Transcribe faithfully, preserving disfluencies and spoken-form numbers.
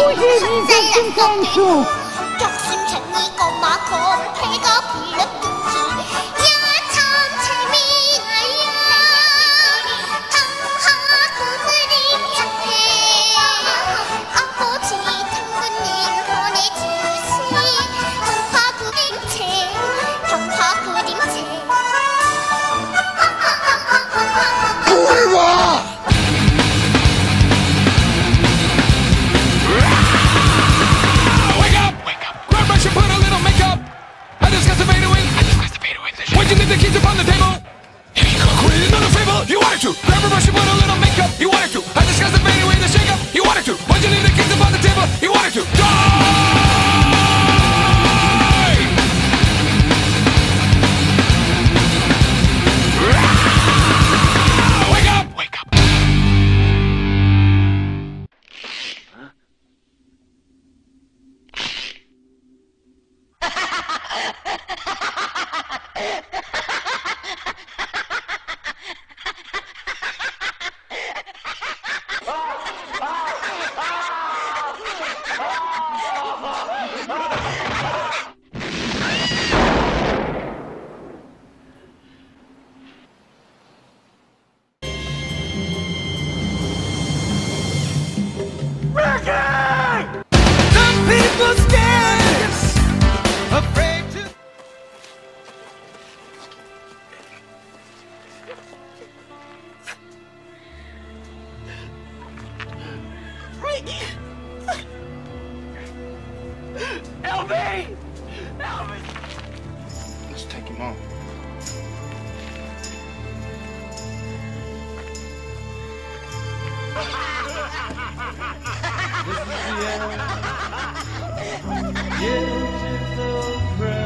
잘난 것들도 격심쟁이 꼬마 곰태가 불렀듯이 야 참 재미나야 당하고 그림자태 아버지 당근님 보내주시 동파 그림체 경파 그림체 Why'd you leave the keys upon the table? Here you go, quit another fable. You wanted to grab a brush and put a little makeup. You wanted to. I discussed the fade away the shake up. You wanted to. Why'd you leave the keys upon the table? You wanted to. Die! Ah! Wake up! Wake up! Some people stand afraid to. L B! L B! Let's take him on. Beautiful friend.